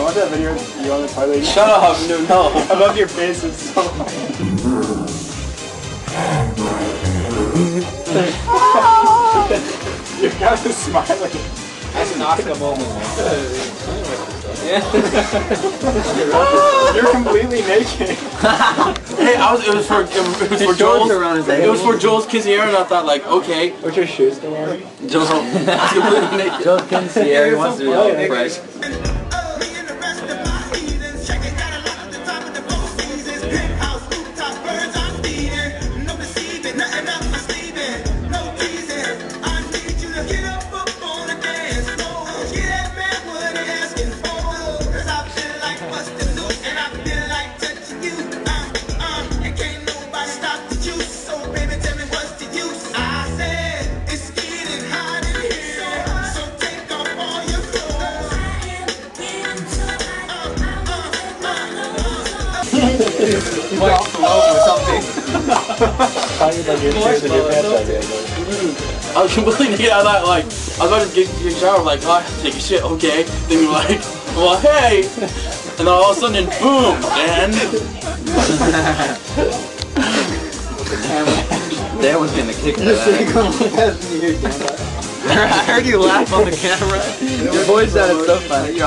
watch that video of you on the toilet? Shut up, no. I love your face, it's so funny. You're kind of smiling. That's an Oscar moment. Yeah. You're completely naked. Hey, it was for Joel's. It was for Joel's quinceañera, and I thought like, okay. What's your shoes still on? Joel's completely naked. Joel's quinceañera, he wants to be all fresh. Like flow or something. I was completely naked. I thought like, I was about to get a shower, like, oh, I have to take a shit, okay. Then you're like, well, hey. And then all of a sudden, boom, and. That was gonna kick that. I heard you laugh on the camera. Your voice sounded so funny.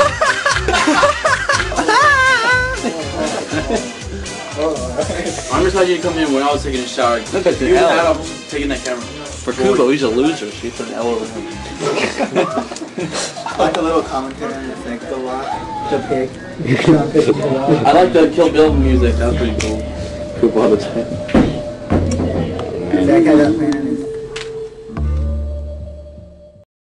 I'm just glad you didn't come in when I was taking a shower. Look at you had up taking that camera. For Kubo, he's a loser. She put an L over him. I like the little commentary on the thing a lot. The pig. I like the Kill Bill music. That was pretty cool. That guy that